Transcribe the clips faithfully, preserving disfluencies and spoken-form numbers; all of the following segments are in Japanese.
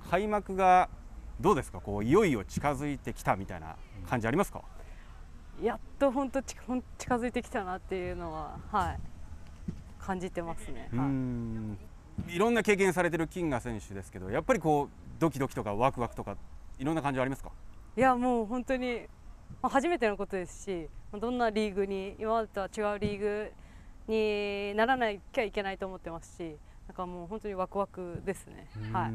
開幕がどうですか、こういよいよ近づいてきたみたいな感じありますか？ やっと本当近づいてきたなっていうのは、はい、感じてますね。 うーん、いろんな経験されてる金賀選手ですけど、やっぱりこうドキドキとかワクワクとかいろんな感情ありますか？ いやもう本当に初めてのことですし、どんなリーグに今までとは違うリーグにならなきゃいけないと思ってますし、なんかもう本当にワクワクですね。はい。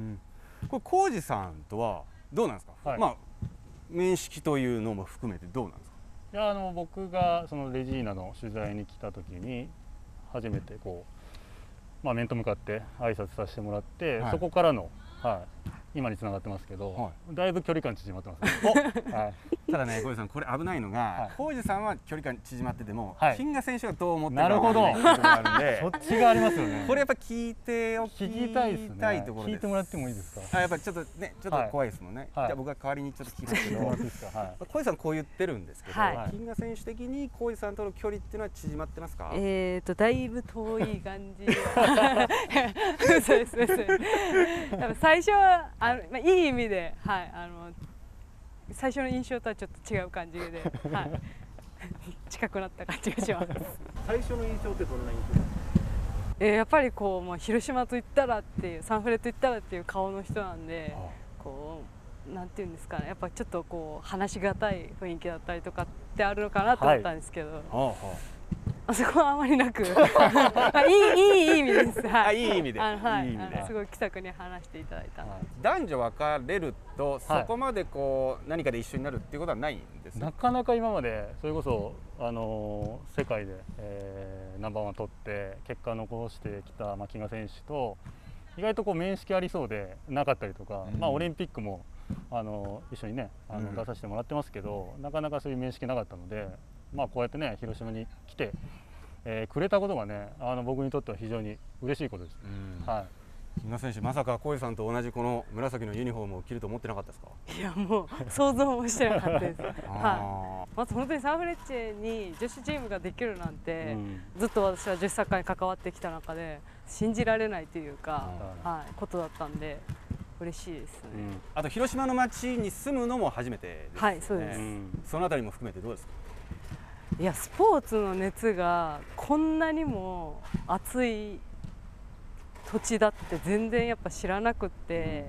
これ浩二さんとはどうなんですか？ はい、 まあ面識というのも含めてどうなんですか？ いやあの僕がそのレジーナの取材に来た時に初めてこう、まあ、面と向かって挨拶させてもらって、はい、そこからの、はい、今につながってますけど、はい、だいぶ距離感縮まってますね。はい、 ただね、浩二さん、これ危ないのが、浩二、はい、さんは距離感縮まってても、はい、金賀選手がどう思ってるかなるほど、 があるんで、 そっちがありますよね。 これやっぱ聞いておき聞きたいですね。 ところです。 聞いてもらってもいいですか？ あ、やっぱりちょっとね、ちょっと怖いですもんね。はい、じゃあ僕が代わりにちょっと聞きますけど、浩二さんこう言ってるんですけど、はい、金賀選手的に浩二さんとの距離っていうのは縮まってますか？ えーとだいぶ遠い感じ。そうですそうです。多分最初はあの、まあ、いい意味で、はい、あの最初の印象とはちょっと違う感じで、はい、近くなった感じがします。 最初の印象ってどんな印象ですか？ えー、やっぱりこう、まあ、広島といったらっていう、サンフレといったらっていう顔の人なんで、こうなんていうんですかね、やっぱちょっとこう話しがたい雰囲気だったりとかってあるのかなと思ったんですけど、はい、あそこはあまりなくいい、いい意味です。はい、 いい意味で、 あの、はい、いい意味で、すごい気さくに話していただいた。 男女分かれると、そこまでこう何かで一緒になるっていうことはないんですね。 なかなか今までそれこそあの世界で、えー、ナンバーワン取って結果を残してきた金賀選手と意外とこう面識ありそうでなかったりとか、うん、まあオリンピックもあの一緒にねあの出させてもらってますけど、うん、なかなかそういう面識なかったので、まあこうやってね広島に来て、えー、くれたことがねあの僕にとっては非常に嬉しいことです。うん、はい。 金賀選手、まさか浩二さんと同じこの紫のユニフォームを着ると思ってなかったですか？ いやもう想像もしてなかったです。はい。まず本当にサンフレッチェに女子チームができるなんて、うん、ずっと私は女子サッカーに関わってきた中で信じられないというか、はい、ことだったんで嬉しいですね。うん、 あと広島の街に住むのも初めてですね。 はい、そうです。 そのあたりも含めてどうですか？ いや、スポーツの熱がこんなにも熱い土地だって全然やっぱ知らなくって、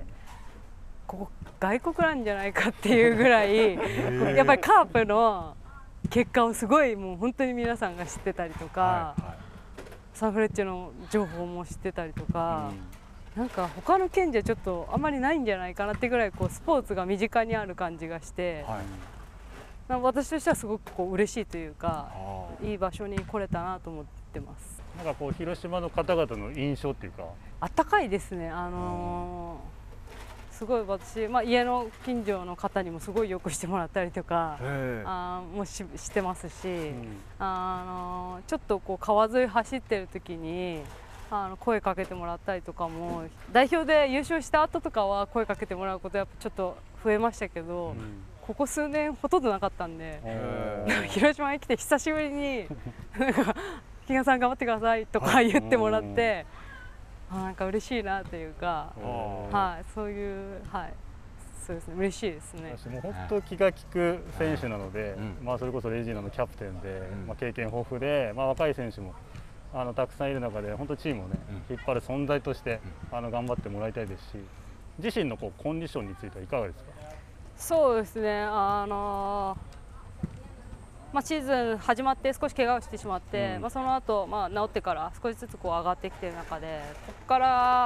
ここ外国なんじゃないかっていうぐらいやっぱりカープの結果をすごいもう本当に皆さんが知ってたりとか、はいはい、サンフレッチェの情報も知ってたりとか、うん、なんか他の県じゃちょっとあんまりないんじゃないかなってぐらいこうスポーツが身近にある感じがして、はい、私としてはすごくこう嬉しいというかいい場所に来れたなと思ってます。 なんかこう広島の方々の印象っていうか、 あったかいですね。あのー、すごい私、まあ、家の近所の方にもすごいよくしてもらったりとかあもししてますし、うん、あのー、ちょっとこう川沿い走ってる時にあの声かけてもらったりとかも、代表で優勝した後とかは声かけてもらうことやっぱちょっと増えましたけど、うん、ここ数年ほとんどなかったんで、広島に来て久しぶりになんか金賀さん頑張ってくださいとか言ってもらって、あなんか嬉しいなというか、はい、そういう、はい、そうですね、嬉しいですね。 私も本当気が利く選手なので、うん、まあそれこそレジーナのキャプテンで、うん、まあ経験豊富で、まあ若い選手もあのたくさんいる中で本当チームをね、うん、引っ張る存在としてあの頑張ってもらいたいですし、自身のこうコンディションについてはいかがですか？ そうですね、あのーまあ、シーズン始まって少し怪我をしてしまって、うん、まあその後、まあ治ってから少しずつこう上がってきている中で、ここから、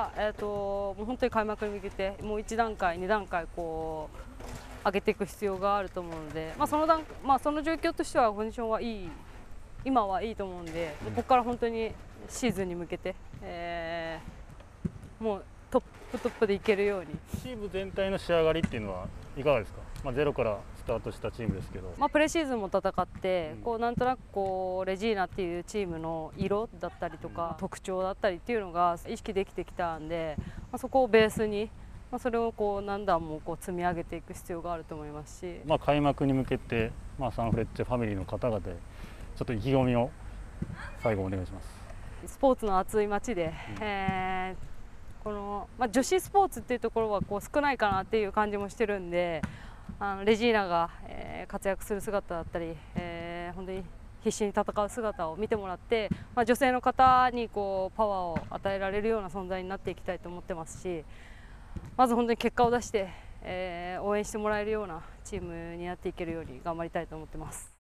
えー、ともう本当に開幕に向けてもういち段階に段階こう上げていく必要があると思うので、まあ、その段、まあ、その状況としてはコンディションはいい、今はいいと思うんで、うん、ここから本当にシーズンに向けて、えー、もうトップトップでいけるように。 チーム全体の仕上がりっていうのはいかがですか？まあ、ゼロからスタートしたチームですけど、 まあ、プレシーズンも戦って、うん、こうなんとなくこうレジーナっていうチームの色だったりとか、うん、特徴だったりっていうのが意識できてきたんで、まあ、そこをベースに、まあ、それをこう何段もこう積み上げていく必要があると思いますし、 まあ、開幕に向けて、まあ、サンフレッチェファミリーの方々でちょっと意気込みを最後お願いします。 スポーツの熱い街で、うん、えーこの、まあ、女子スポーツっていうところはこう少ないかなっていう感じもしてるんで、あのレジーナが、えー、活躍する姿だったり、えー、本当に必死に戦う姿を見てもらって、まあ、女性の方にこうパワーを与えられるような存在になっていきたいと思ってますし、まず本当に結果を出して、えー、応援してもらえるようなチームになっていけるように頑張りたいと思ってます。